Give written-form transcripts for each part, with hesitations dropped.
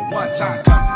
one time coming.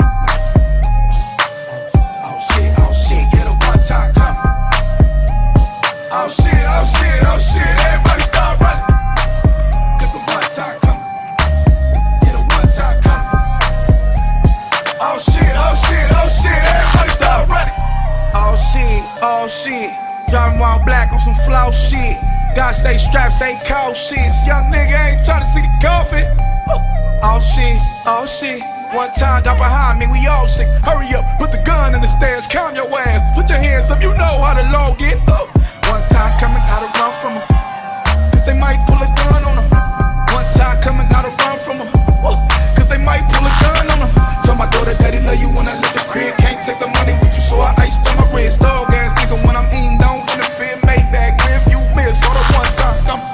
Oh shit, get a one time coming. Oh shit, everybody start running. Get the one time coming. Get a one time coming. Oh shit, everybody start running. Oh shit, driving while black on some flow shit. Gotta stay strapped, stay cold shit. Young nigga ain't tryna see the coffin. Oh shit, one time got behind me, we all sick. Hurry up, put the gun in the stairs, calm your ass. Put your hands up, you know how the law get. One time coming, gotta run from them, cause they might pull a gun on them. One time coming, gotta run from them, cause they might pull a gun on them. Told my daughter, daddy love you when I left the crib. Can't take the money with you, so I iced on my wrist. Dog ass nigga when I'm eating, don't interfere. Make back if you miss, all the one time coming.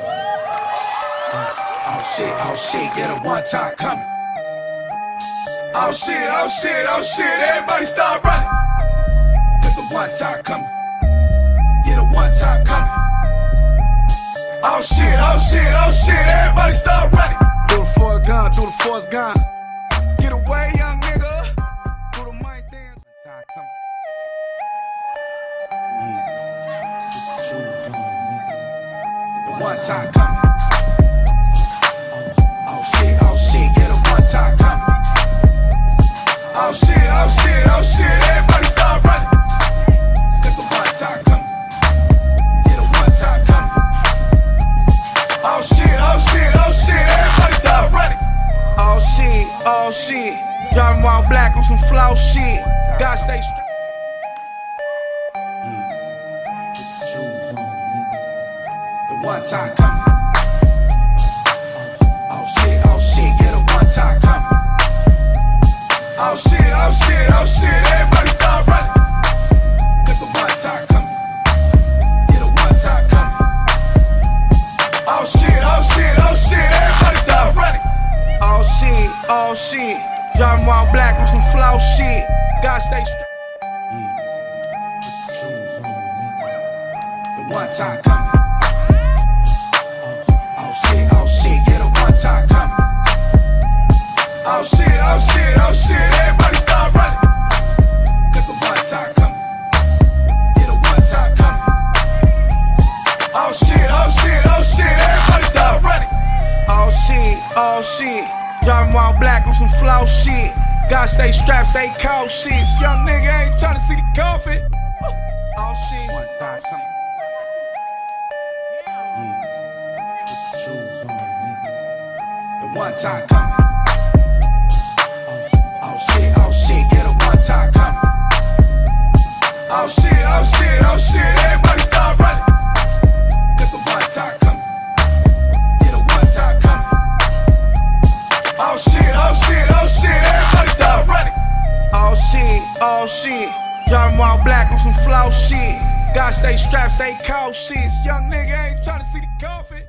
Oh shit, get a one time coming. Oh shit, everybody start running. Get the one time coming. Get a one time coming. Oh shit, everybody start running. Do the force gun, Get away, young nigga. Do the mic dance. One time coming. Oh shit, get a one time coming. Oh shit, everybody start running. Get the one time coming. Get a one time coming. Oh shit, everybody start running. Oh shit, driving while black on some flow shit. Gotta stay strapped. The one time coming. Oh shit, get a one time coming. Oh shit, everybody start running. Get the one time coming. Get a one time coming. Oh shit, everybody start running. Oh shit, driving while black on some flow shit. Gotta stay strapped. The one time coming. Oh shit, get a one time coming. Oh shit, everybody start running. Get the one time coming. Get a one time coming. Oh shit, everybody start running. Oh shit, driving while black on some flow shit. Gotta stay strapped, stay cold shit. Young nigga ain't tryna see the coffin. Oh shit, one time coming. The one time coming. Oh shit, get a one time coming. Oh shit, everybody start running. Get the one time coming. Get a one time coming. Oh shit, everybody start running. Oh shit, driving while black on some flow shit. Gotta stay strapped, stay cold shit. Young nigga ain't tryna see the coffin.